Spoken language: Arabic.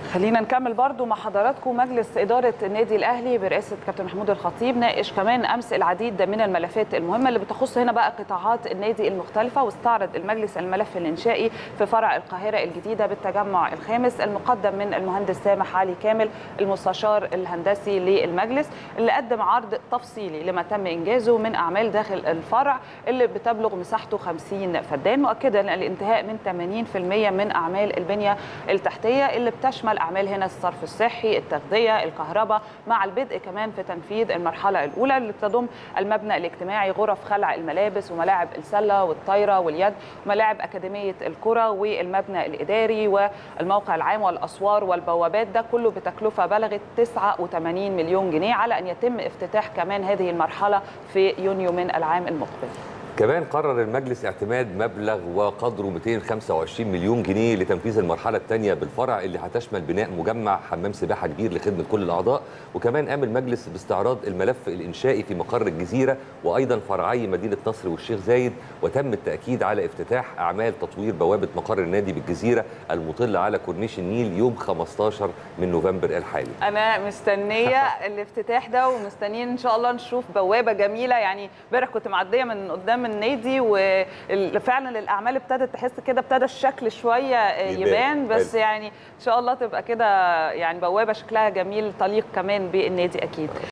خلينا نكمل برضو مع حضراتكم. مجلس إدارة النادي الأهلي برئاسة كابتن محمود الخطيب ناقش كمان أمس العديد من الملفات المهمة اللي بتخص هنا بقى قطاعات النادي المختلفة، واستعرض المجلس الملف الإنشائي في فرع القاهرة الجديدة بالتجمع الخامس المقدم من المهندس سامح علي كامل المستشار الهندسي للمجلس، اللي قدم عرض تفصيلي لما تم إنجازه من أعمال داخل الفرع اللي بتبلغ مساحته 50 فدان، مؤكدا الانتهاء من 80% من أعمال البنية التحتية اللي بتشمل أعمال هنا الصرف الصحي، التغذية، الكهرباء، مع البدء كمان في تنفيذ المرحلة الأولى اللي بتضم المبنى الاجتماعي، غرف خلع الملابس وملاعب السلة والطايرة واليد، وملاعب أكاديمية الكرة، والمبنى الإداري والموقع العام والأسوار والبوابات، ده كله بتكلفة بلغت 89 مليون جنيه، على أن يتم افتتاح كمان هذه المرحلة في يونيو من العام المقبل. كمان قرر المجلس اعتماد مبلغ وقدره 225 مليون جنيه لتنفيذ المرحلة الثانية بالفرع اللي هتشمل بناء مجمع حمام سباحة كبير لخدمة كل الأعضاء. وكمان قام المجلس باستعراض الملف الإنشائي في مقر الجزيرة وأيضا فرعي مدينة نصر والشيخ زايد، وتم التأكيد على افتتاح أعمال تطوير بوابة مقر النادي بالجزيرة المطلة على كورنيش النيل يوم 15 من نوفمبر الحالي. أنا مستنية الافتتاح ده، ومستنيين إن شاء الله نشوف بوابة جميلة. يعني امبارح كنت معدية من قدام النادي وفعلا الاعمال ابتدت تحس كده، ابتدى الشكل شويه يبان، بس يعني ان شاء الله تبقى كده يعني بوابه شكلها جميل تليق كمان بالنادي اكيد.